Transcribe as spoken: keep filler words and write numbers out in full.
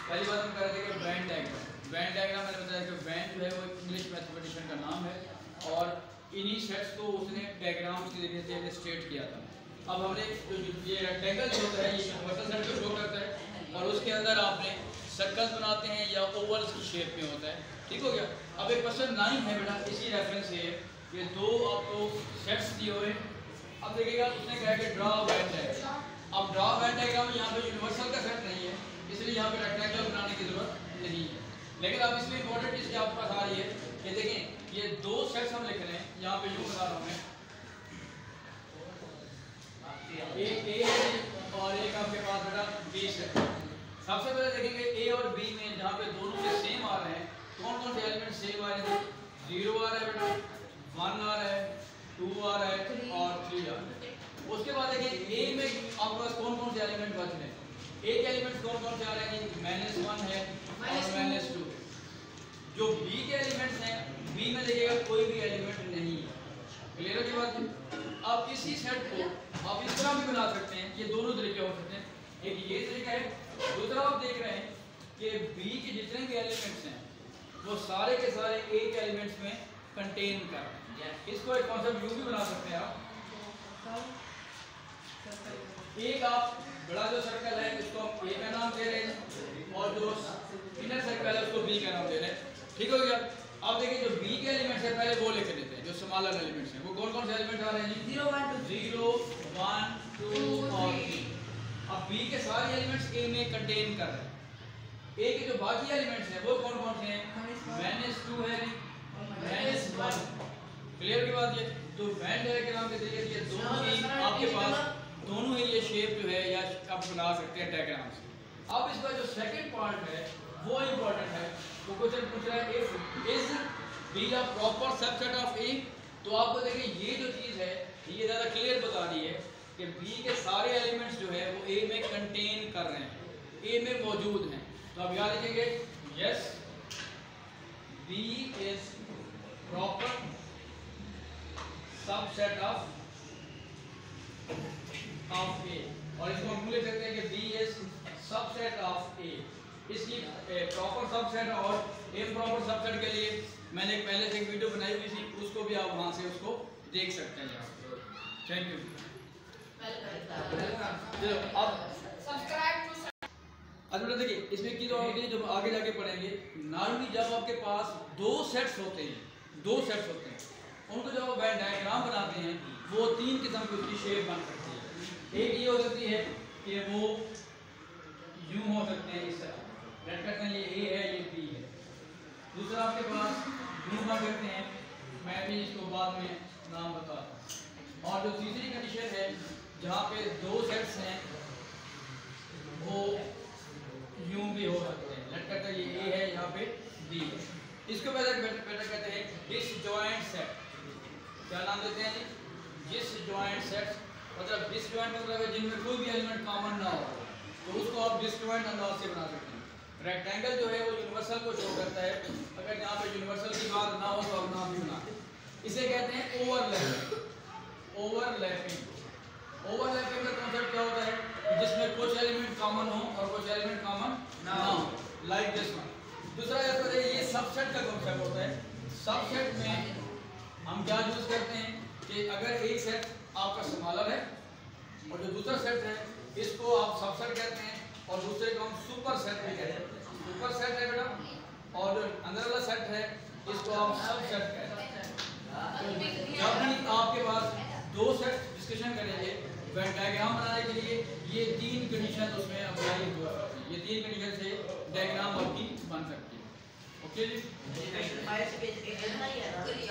पहली बात हम कर रहे थे कि वेन डायग्राम। वेन डायग्राम मैंने बताया कि वेन जो है वो इंग्लिश मैथमेटिशियन का नाम है और इन्हीं सेट्स को उसने डायग्राम के जरिए से स्टेट किया था। अब हमने जो ये रेक्टेंगल जो होता है ये यूनिवर्सल सेट को शो करता है और उसके अंदर आपने सर्कल्स बनाते हैं या ओवल्स की शेप में होता है। ठीक हो गया। अब एक क्वेश्चन नाइन है बेटा, इसी रेफरेंस से ये दो आपको सेट्स दिए हुए। अब देखिएगा उसने कहा कि ड्रा वेन डायग्राम। अब ड्रा वेन डायग्राम यहाँ पे यूनिवर्सल का सेट नहीं है, इसलिए यहाँ पे रेक्टेंगल बनाने की जरूरत नहीं है। लेकिन अब इसमें इंपॉर्टेंट चीज़ आपके पास आ रही है कि देखें ये दो सेट्स हम लिख रहे हैं, यहाँ पे यूँ बता रहा हूँ मैं, एक ए है और एक आपके पास बेटा बी सेट। सबसे पहले देखेंगे ए और बी में जहाँ पे दोनों से सेम आ रहे हैं कौन कौन से एलिमेंट सेम आ रहे हैं। जीरो आ रहा है बेटा, वन आ रहा है, टू आ रहा है और थ्री आ रहा है। उसके बाद देखिए ए में आपके पास कौन कौन से एलिमेंट बच रहे हैं। ए के एलिमेंट्स कौन कौन से आ रहे हैं, माइनस वन है और माइनस टू है। जो बी के एलिमेंट्स हैं बी में देखिएगा कोई भी एलिमेंट नहीं है। क्लियर है की बात है। अब इसी सेट को आप इस तरह भी बना सकते हैं, ये दोनों तरीके हो सकते हैं। एक ये तरीका है, दूसरा आप देख रहे हैं कि बी के जितने भी एलिमेंट्स हैं वो सारे के सारे ए के एलिमेंट्स में कंटेन कर रहे हैं। इसको एक कॉन्सेप्ट यू भी बना सकते हैं आप। एक आप बड़ा जो सर्कल है इसको हम ए का नाम दे रहे हैं और जो इनर सर्कल है उसको बी का नाम दे रहे हैं। ठीक हो गया। अब देखिए जो बी के एलिमेंट्स है पहले वो लेके देते हैं, जो स्मॉलर एलिमेंट्स हैं वो कौन कौन से एलिमेंट्स आ रहे हैं जी, zero one two zero one two और थ्री। अब बी के सारे एलिमेंट्स ए में कंटेन कर रहे हैं। ए के जो बाकी एलिमेंट्स हैं वो कौन कौन से हैं, माइनस टू है, माइनस वन। क्लियर की बात ये। तो वेन डायग्राम के जरिए ये दोनों ही आपके पास दोनों ही ये शेप जो है या आप बना सकते हैं डायग्राम से। अब इसका जो सेकंड पार्ट है वो इम्पोर्टेंट है। तो क्वेश्चन पूछ रहा है if is B a proper subset of A. तो आपको देखिए ये जो चीज़ है ये ज़्यादा क्लियर बता रही है कि बी के सारे एलिमेंट्स जो है वो ए में कंटेन कर रहे हैं, ए में मौजूद हैं। तो अब याद रखिएगा yes B is proper subset of of A. और इसको हम लिख सकते हैं कि B is subset of A. इसकी प्रॉपर सबसेट और इम्प्रॉपर सबसेट के लिए मैंने पहले से एक वीडियो बनाई हुई थी, उसको भी आप वहां से उसको देख सकते हैं यहाँ। Thank you. चलो अब सब्सक्राइब टू अच्छा देखिए इसमें की जो होगी जब आगे जाके पढ़ेंगे नॉर्मली जब आपके पास दो सेट्स होते हैं दो सेट्स होते हैं उनको जब आप वेन डायग्राम बनाते हैं वो तीन किस्म की उसकी शेप बन सकती है। एक ये हो सकती है कि वो यूं हो सकते हैं इस तरह, लेट करते हैं ये ए है ये बी है। दूसरा आपके पास यूं बन सकते हैं, मैं भी इसको बाद में नाम बताता हूँ। और जो तीसरी कंडीशन है जहाँ पे दो सेट्स हैं वो यूं भी हो सकते हैं, लेट करते हैं ये ए है यहाँ पे बी है। इसको पहले बेटर कहते हैं डिसजॉइंट सेट। क्या नाम देते हैं जी, डिसजॉइंट सेट। मतलब डिसजॉइंट मतलब है जिनमें कोई भी एलिमेंट कॉमन ना हो, तो उसको आप डिसजॉइंट अंदाज से बना सकते हैं। रेक्टेंगल जो है वो यूनिवर्सल को शो करता है, अगर यहाँ पे यूनिवर्सल की बात ना हो तो आप नाम भी बना। इसे कहते हैं ओवरलैपिंग। ओवरलैपिंग ओवरलैपिंग का कॉन्सेप्ट क्या होता है, जिसमें कुछ एलिमेंट कॉमन हो और कुछ एलिमेंट कॉमन ना हो, लाइक दिस वन। दूसरा ये सबसेट का कॉन्सेप्ट होता है। सबसेट में हम क्या यूज करते हैं कि अगर एक सेट आपका स्मॉलर है और जो दूसरा सेट है इसको आप सबसेट कहते हैं और दूसरे को हम सुपर सेट भी कहते हैं। सुपर सेट है बेटा और जो अंदर वाला सेट है इसको आप सबसेट कहते हैं। तो जब भी आपके पास दो सेट डिस्कशन करेंगे वेन डायग्राम बनाने के लिए ये तीन कंडीशन उसमें अप्लाई हुआ करती है। ये तीन कंडीशन से डायग्राम आपकी बन सकती है। ओके जी।